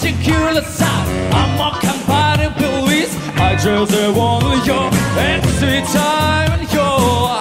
particular side. I'm more compatible with. I just want your every time and your.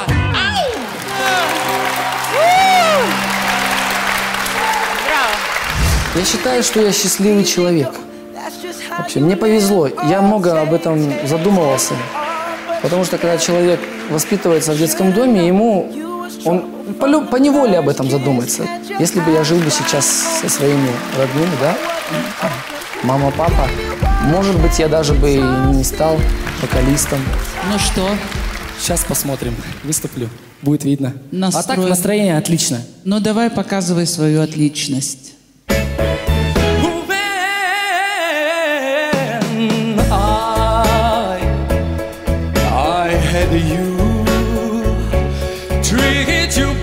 Я считаю, что я счастливый человек. Вообще, мне повезло. Я много об этом задумывался. Потому что когда человек воспитывается в детском доме, он поневоле об этом задумается. Если бы я жил бы сейчас со своими родными, да, мама, папа, может быть, я даже бы и не стал вокалистом. Ну что? Сейчас посмотрим, выступлю, будет видно. Настрой. А так настроение отлично. Ну давай показывай свою отличность. You treat you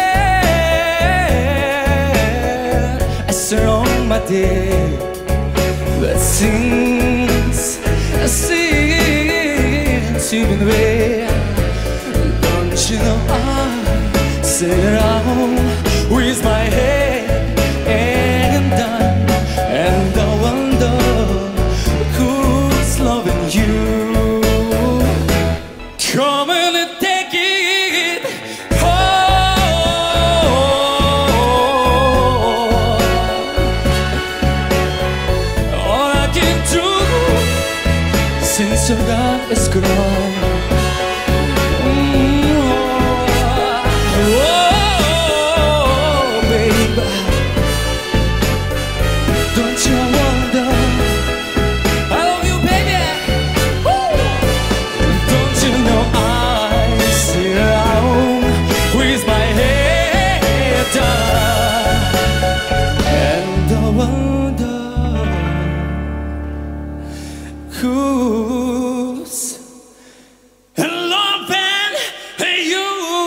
bad. I surround my day, but since you've been away, don't you know I sit around with my head and done, and I wonder who's loving you. Come and take it home. All I can do since your love is gone. Oh, baby, don't you wonder? I love you, baby. Woo! Don't you know I sit around with my head down, and I wonder who's loving you.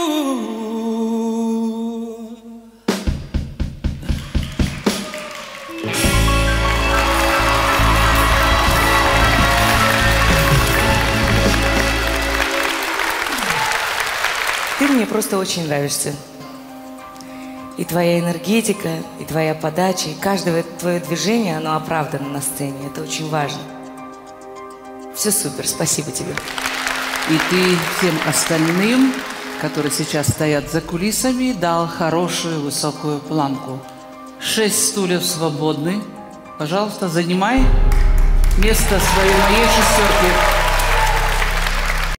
Ты мне просто очень нравишься. И твоя энергетика, и твоя подача, и каждое твое движение, оно оправдано на сцене. Это очень важно. Все супер, спасибо тебе. И ты всем остальным, которые сейчас стоят за кулисами, дал хорошую высокую планку. 6 стульев свободны. Пожалуйста, занимай место своей моей шестерки.